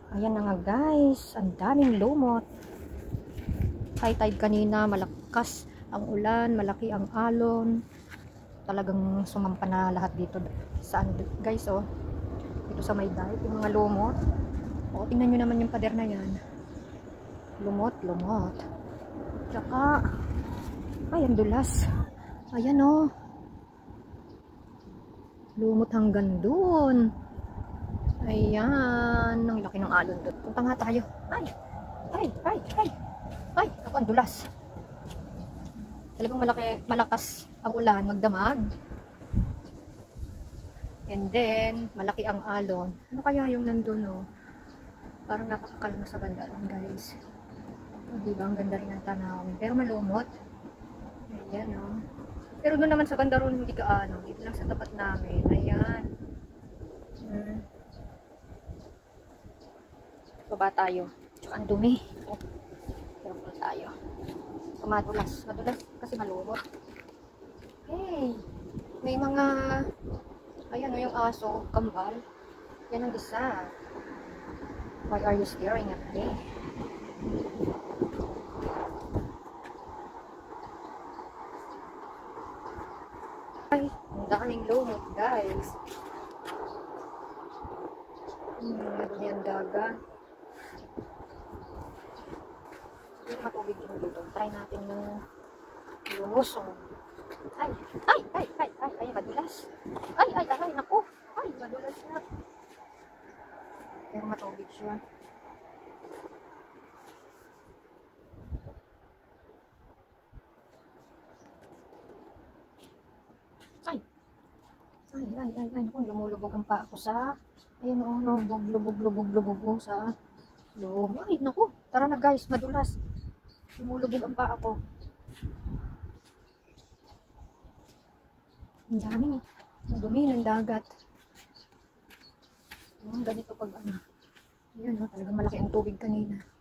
Ayan na nga guys, ang daming lumot. High tide kanina, malakas ang ulan, malaki ang alon. Talagang sumampa na lahat dito. Saan guys oh? Dito sa may dive, yung mga lumot. O, tingnan nyo naman yung pader na yan. Lumot, lumot. Tsaka, ay, ang dulas. Ayan oh. Lumot hanggang dun. Ayan, ang laki ng alon doon. Punta nga tayo. Ay, ay, ay, ay. Ay, ako ang dulas. Talagang malakas ang ulan, magdamag. And then, malaki ang alon. Ano kaya yung nandun, oh? Parang napakakalma sa banda doon, guys. Oh, diba? Ang ganda rin ang tanawin. Pero malumot. Ayan, oh. Pero doon naman sa banda ron, hindi ka ano. Dito lang sa tapat namin. Ayan. Baba tayo. Tsaka ang dumi. Oh, careful tayo. Madulas. Madulas kasi malumot. Hey! May mga ayan o yung aso, kambal. Yan ang isa. Why are you staring at me? Ay, ang daming lumot guys. Yan dagat. Yung matubig yung dito. Try natin yung lumusong. Ay, ay, ay, ay, ay, ay, madulas. Ay, ay, ay, naku. Ay, madulas na. Pero matubig siya. Ay, ay, ay, ay, ay, naku, lumulubog ang paa ko sa, ayun o, lubog sa loob. Ay, naku, tara na guys, madulas. Lumulubog ang paa ko. Ang dami, ang dumi ng dagat. Ganito pag ano. Ayan, talagang malaki ang tubig kanina.